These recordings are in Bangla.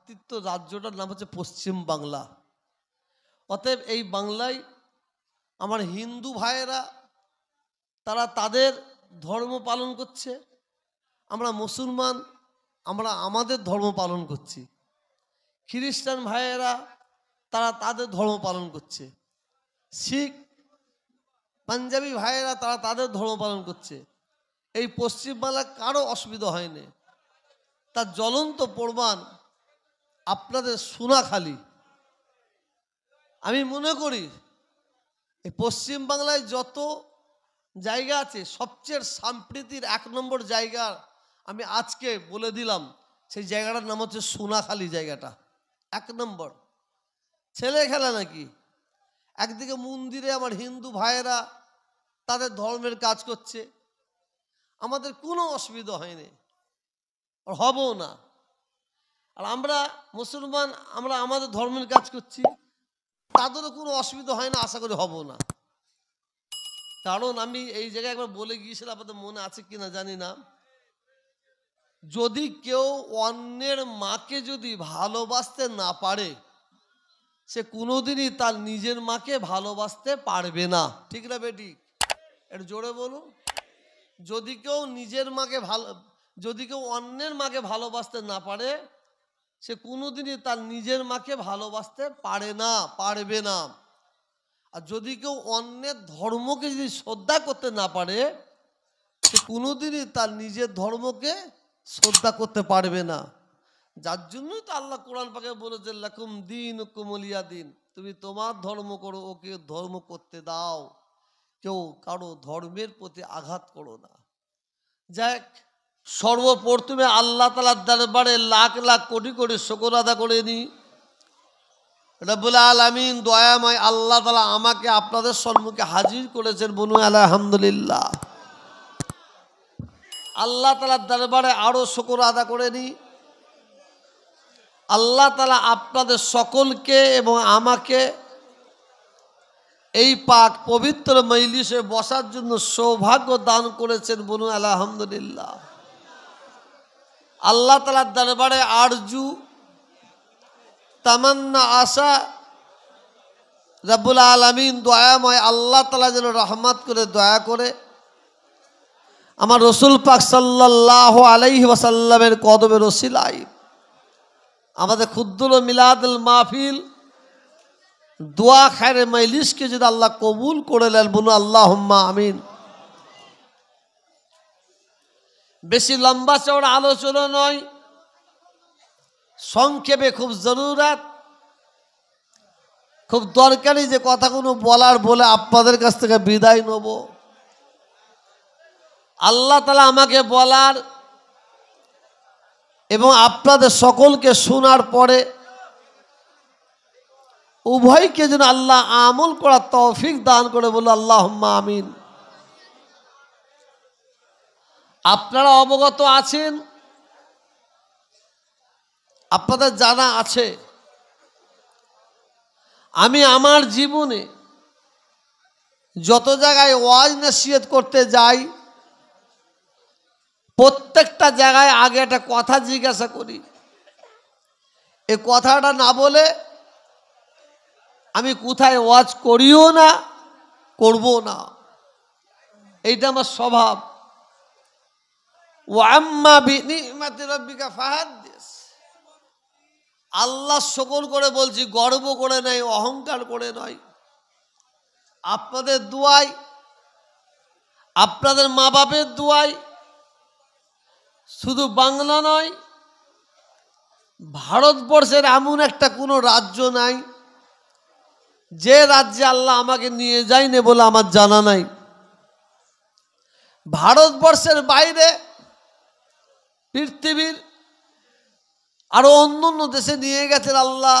ভ্রাতৃত্ব রাজ্যটার নাম হচ্ছে পশ্চিম বাংলা। অতএব এই বাংলায় আমার হিন্দু ভাইয়েরা তারা তাদের ধর্ম পালন করছে, আমরা মুসলমান আমরা আমাদের ধর্ম পালন করছি। খ্রিস্টান ভাইয়েরা তারা তাদের ধর্ম পালন করছে, শিখ পাঞ্জাবি ভাইয়েরা তারা তাদের ধর্ম পালন করছে। এই পশ্চিমবাংলায় কারো অসুবিধা হয়নি। তার জ্বলন্ত প্রমাণ আপনাদের সোনাখালি। আমি মনে করি এই পশ্চিমবাংলায় যত জায়গা আছে সবচেয়ে সম্প্রীতির 1 নম্বর জায়গা আমি আজকে বলে দিলাম, সেই জায়গাটার নাম হচ্ছে সোনাখালি। জায়গাটা 1 নম্বর। ছেলে খেলা নাকি? একদিকে মন্দিরে আমার হিন্দু ভাইয়েরা তাদের ধর্মের কাজ করছে, আমাদের কোনো অসুবিধা হয়নি, আর হবও না। আর আমরা মুসলমান আমরা আমাদের ধর্মের কাজ করছি, তাদেরও কোনো অসুবিধা হয় না, আশা করি হব না। কারণ আমি এই জায়গায় একবার বলে গিয়েছিলাম, আপনাদের মনে আছে কিনা জানি না, যদি কেউ অন্যের মাকে যদি ভালোবাসতে না পারে সে কোনোদিনই তার নিজের মাকে ভালোবাসতে পারবে না। ঠিক না বেটি? একটু জোরে বলুন। যদি কেউ অন্যের মাকে ভালোবাসতে না পারে সে কোনোদিনই তার নিজের মাকে ভালোবাসতে পারবে না। আর যদি কেউ অন্যের ধর্মকে যদি শ্রদ্ধা করতে না পারে সে কোনোদিনই তার নিজের ধর্মকে শ্রদ্ধা করতে পারবে না। যার জন্যই তো আল্লাহ কোরআন পাকে বলেছে লাকুম দীনুকুম ওয়ালিয়া দিন, তুমি তোমার ধর্ম করো, ওকে ধর্ম করতে দাও, কেউ কারো ধর্মের প্রতি আঘাত করো না। যাক, সর্বপ্রথমে আল্লাহ তাআলার দরবারে লাখ লাখ কোটি কোটি শুকর আদা করে নি। রব্বুল আলামিন দয়াময় আল্লাহ তাআলা আমাকে আপনাদের সম্মুখে হাজির করেছেন, বলুন আলহামদুলিল্লাহ। আল্লাহ তাআলার দরবারে আরো শুকর আদা করে নি। আল্লাহ তাআলা আপনাদের সকলকে এবং আমাকে এই পাক পবিত্র মজলিসে বসার জন্য সৌভাগ্য দান করেছেন, বলুন আলহামদুলিল্লাহ। আল্লাহ তাআলার দরবারে আরজু তামান্না আশা রব্বুল আলামিন দয়াময় আল্লাহ তাআলা যেন রহমত করে দয়া করে আমার রসুল পাক সাল্লাল্লাহু আলাইহি ওয়াসাল্লামের কদমের ওসিলায় আমাদের ক্ষুদ্র মিলাদুল মাহফিল দোয়া খায়রে মজলিসকে যদি আল্লাহ কবুল করে নেন, বলুন আল্লাহুম্মা আমিন। বেশি লম্বা চওড়া আলোচনা নয়, সংক্ষেপে খুব জরুরত খুব দরকারি যে কথাগুলো বলে আপনাদের কাছ থেকে বিদায় নেব। আল্লাহ তাআলা আমাকে বলার এবং আপনাদের সকলকে শোনার পরে উভয়কে যেন আল্লাহ আমল করার তৌফিক দান করে, বলুন আল্লাহুম্মা আমিন। আপনারা অবগত আছেন, আপনাদের জানা আছে, আমি আমার জীবনে যত জায়গায় ওয়াজ নসিহত করতে যাই প্রত্যেকটা জায়গায় আগে একটা কথা জিজ্ঞাসা করি। এই কথাটা না বলে আমি কোথায় ওয়াজ করিও না, করবো না। এইটা আমার স্বভাব। ওয়া আম্মা বিনিমাতি রাব্বিকা ফাহাদ্দিস। আল্লাহ শুকর করে বলছি, গর্ব করে নাই, অহংকার করে নয়। আপনাদের দুয়ায়, আপনাদের মা বাপের দুয়ায়, শুধু বাংলা নয় ভারতবর্ষের এমন একটা কোনো রাজ্য নাই যে রাজ্যে আল্লাহ আমাকে নিয়ে যায়নি বলে আমার জানা নাই। ভারতবর্ষের বাইরে পৃথিবীর আরো অন্য অন্য দেশে নিয়ে গেছেন আল্লাহ।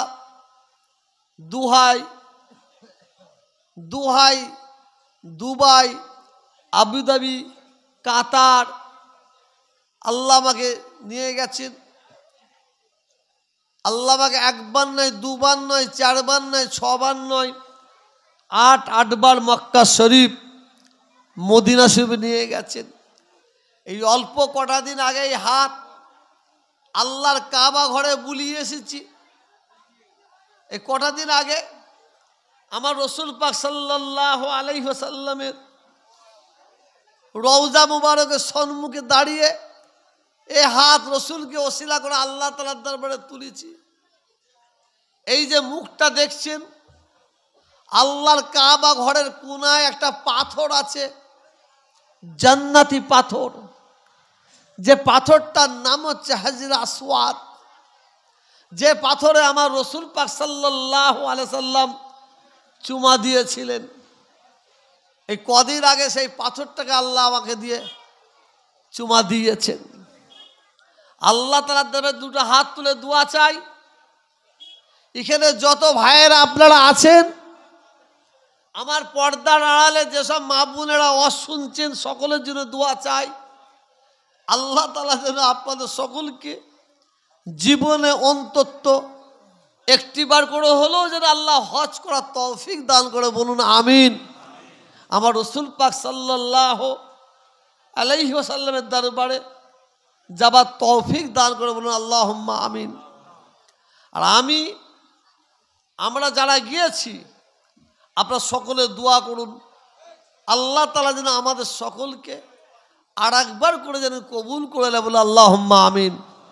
দুবাই, আবুধাবি, কাতার আল্লাহ আমাকে নিয়ে গেছেন। আল্লাহ আমাকে একবার নয়, দুবার নয়, 4 বার নয়, 6 বার নয়, 8 বার মক্কা শরীফ, মদিনা শরীফ নিয়ে গেছেন। এই অল্প কটা দিন আগে আল্লাহর কাবা ঘরে বুলিয়ে এসেছি। এই কটা দিন আগে আমার রসুল পাক সাল্লাল্লাহু আলাইহি ওয়াসাল্লামের রওজা মুবারকের সম্মুখে দাঁড়িয়ে এই হাত রসুলকে ওসিলা করে আল্লাহ তাআলার দরবারে তুলেছি। এই যে মুখটা দেখছেন, আল্লাহর কাবা ঘরের কোনায় একটা পাথর আছে, জান্নাতি পাথর। যে পাথরটার নাম হচ্ছে হাজর আসওয়াদ, যে পাথরে আমার রসুল পাক সাল্লাল্লাহু আলাইহি সাল্লাম চুমা দিয়েছিলেন। এই কদিন আগে সেই পাথরটাকে আল্লাহ আমাকে দিয়ে চুমা দিয়েছেন। আল্লাহ তাআলার দরবারে দুটো হাত তুলে দোয়া চাই। এখানে যত ভাইয়েরা আপনারা আছেন, আমার পর্দার আড়ালে যেসব মা বোনেরা শুনছেন, সকলের জন্য দোয়া চাই। আল্লাহ তাআলা যেন আপনাদের সকলকে জীবনে অন্তত একটিবার করে হলেও যেন আল্লাহ হজ করার তৌফিক দান করে, বলুন আমিন। আমার রসুল পাক সাল্লাল্লাহু আলাইহি ওয়াসাল্লামের দরবারে যাবার তৌফিক দান করে, বলুন আল্লাহুম্মা আমিন। আর আমরা যারা গিয়েছি, আপনারা সকলে দোয়া করুন আল্লাহ তাআলা যেন আমাদের সকলকে আর একবার করে যেন কবুল করে নেয়, বলে আল্লাহুম্মা আমিন।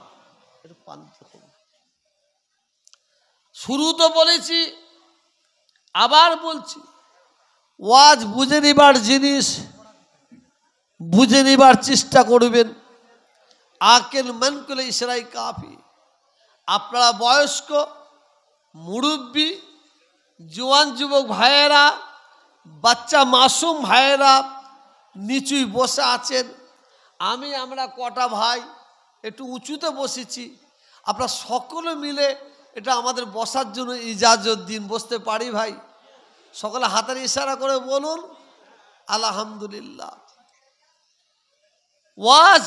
শুরু তো বলেছি, আবার বলছি, ওয়াজ বুঝে নিবার জিনিস, বুঝে নিবার চেষ্টা করবেন। আকেল মান করলে ইশরাই কাফি। আপনারা বয়স্ক, মুরব্বী, জওয়ান যুবক ভাইয়েরা, বাচ্চা মাসুম ভাইয়েরা নিচুই বসে আছেন। আমরা কটা ভাই একটু উঁচুতে বসেছি, আপনারা সকলে মিলে এটা আমাদের বসার জন্য ইজাজত দিন। বসতে পারি ভাই? সকলে হাতের ইশারা করে বলুন আলহামদুলিল্লাহ। ওয়াজ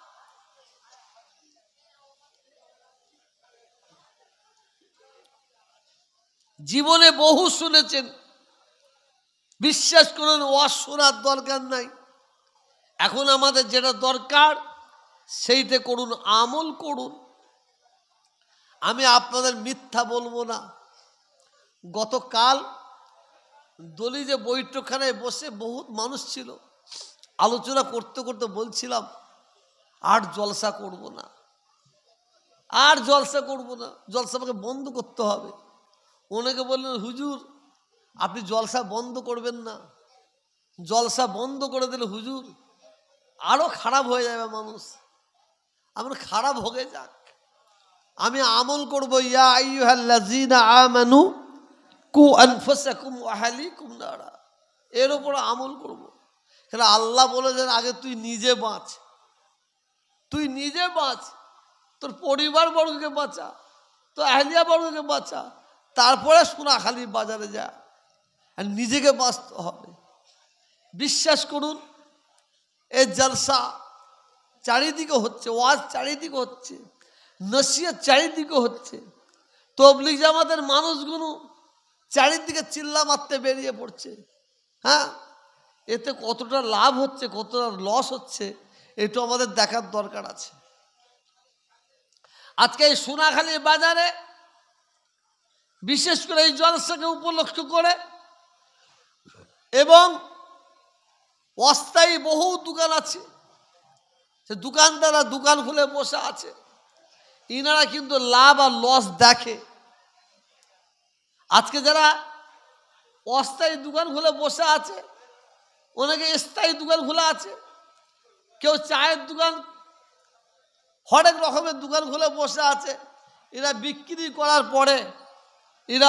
জীবনে বহু শুনেছেন, বিশ্বাস করুন ওয়াজ শোনার দরকার নাই। এখন আমাদের যেটা দরকার সেইটা করুন, আমল করুন। আমি আপনাদের মিথ্যা বলবো না। গতকাল দলিলে বৈঠকখানায় বসে বহুত মানুষ ছিল, আলোচনা করতে করতে বলছিলাম আর জলসা করব না, আর জলসা করব না, জলসা আমাকে বন্ধ করতে হবে। অনেকে বললেন হুজুর আপনি জলসা বন্ধ করবেন না, জলসা বন্ধ করে দিলে হুজুর আরো খারাপ হয়ে যাবে মানুষ। আমরা খারাপ হয়ে যাক, আমি আমল করব। ইয়া আইয়ুহাল্লাযীনা আমানু কু আনফুসাকুম ওয়া আহলিকুম নারা, এর উপর আমল করব। তাহলে আল্লাহ বলেছেন আগে তুই নিজে বাঁচ, তুই নিজে বাঁচ, তোর পরিবার বর্গকে বাঁচা, তোর আহলিয়া বর্গকে বাঁচা, তারপরে সোনাখালি বাজারে যা, আর নিজেকে বাঁচতে হবে। বিশ্বাস করুন এই জলসা চারিদিকে হচ্ছে, ওয়াজ চারিদিকে হচ্ছে, নসিহত চারিদিকে হচ্ছে, তবলিগ জামাতের মানুষগুলো চারিদিকে চিল্লা মারতে বেরিয়ে পড়ছে। হ্যাঁ, এতে কতটা লাভ হচ্ছে কতটা লস হচ্ছে এটা আমাদের দেখার দরকার আছে। আজকে এই সোনাখালী বাজারে বিশেষ করে এই জলসাকে উপলক্ষ করে এবং অস্থায়ী বহু দোকান আছে, সে দোকানদাররা দোকান খুলে বসে আছে, ইনারা কিন্তু লাভ আর লস দেখে। আজকে যারা অস্থায়ী দোকান খুলে বসে আছে, অনেকে স্থায়ী দোকান খোলা আছে, কেউ চায়ের দোকান, হরেক রকমের দোকান খুলে বসে আছে। এরা বিক্রি করার পরে এরা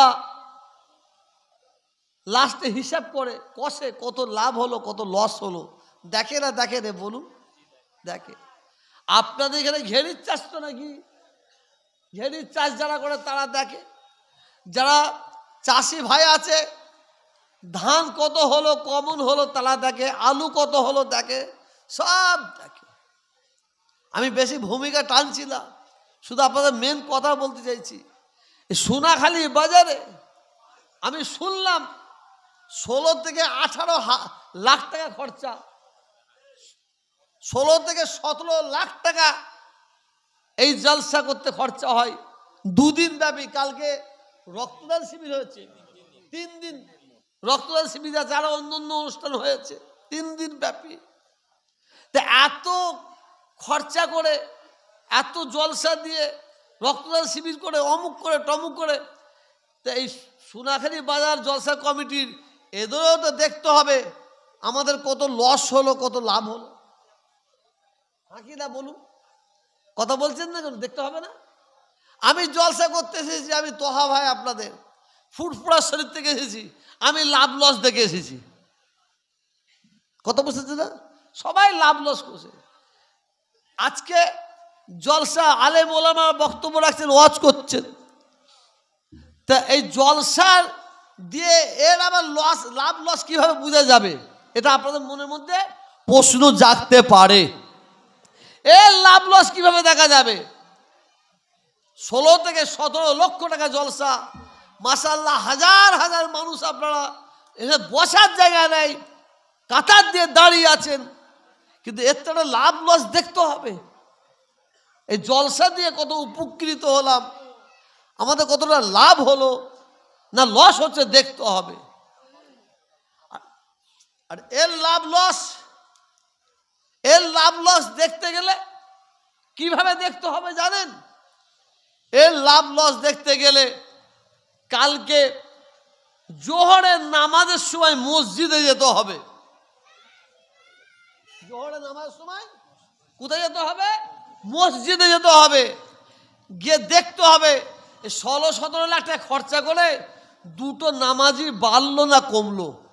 লাস্টে হিসাব করে কষে কত লাভ হলো কত লস হলো। দেখে না দেখে রে বলুন? দেখে। আপনাদের এখানে ঘেরির চাষ তো নাকি, ঘেরির চাষ যারা করে তারা দেখে, যারা চাষি ভাই আছে ধান কত হলো কমন হলো তারা দেখে, আলু কত হলো দেখে, সব দেখে। আমি বেশি ভূমিকা টানছি না, শুধু আপনাদের মেন কথা বলতে চাইছি। সোনাখালী বাজারে আমি শুনলাম 16 থেকে 18 লাখ টাকা খরচা, 16 থেকে 17 লাখ টাকা এই জলসা করতে খরচা হয় 2 দিন ব্যাপী। কালকে রক্তদান শিবির হয়েছে, 3 দিন রক্তদান শিবির আছে, আরো অন্য অনুষ্ঠান হয়েছে 3 দিন ব্যাপী। তা এত খরচা করে, এত জলসা দিয়ে, রক্তদান শিবির করে, অমুক করে টমুক করে, তা এই সোনাখালী বাজার জলসা কমিটির এদেরও তো দেখতে হবে আমাদের কত লস হলো, কত লাভ হলো। কি না বলুন, কথা বলছেন না কেন? দেখতে হবে না? আমি জলসা করতে এসেছি, আমি তোহা ভাই আপনাদের ফুটফুড়া শরীর থেকে এসেছি, আমি লাভ লস দেখে এসেছি। কথা বুঝতেছে না? সবাই লাভ লস করছে। আজকে জলসা আলেম ওলামার বক্তব্য রাখছেন, ওয়াজ করছেন, তা এই জলসার দিয়ে এর আবার লস, লাভ লস কিভাবে বোঝা যাবে? এটা আপনাদের মনের মধ্যে প্রশ্ন জাগতে পারে। এর লাভ লস কিভাবে দেখা যাবে? 16 থেকে 17 লক্ষ টাকা জলসা, মাশাআল্লাহ, হাজার হাজার মানুষ, আপনারা এখানে বসার জায়গা নেই, কাতার দিয়ে দাঁড়িয়ে আছেন, কিন্তু এর তো একটা লাভ লস দেখতে হবে। এই জলসা দিয়ে কত উপকৃত হলাম, আমাদের কতটা লাভ হলো না লস হচ্ছে দেখতে হবে। আর এর লাভ লস দেখতে গেলে কিভাবে দেখতে হবে জানেন? এর লাভ লস দেখতে গেলে কালকে জোহরের নামাজের সময় মসজিদে যেতে হবে। জোহরের নামাজের সময় কোথায় যেতে হবে? মসজিদে যেতে হবে। গিয়ে দেখতে হবে 16-17 লাখ টাকা খরচা করে 2টো নামাজি বাড়লো না কমলো।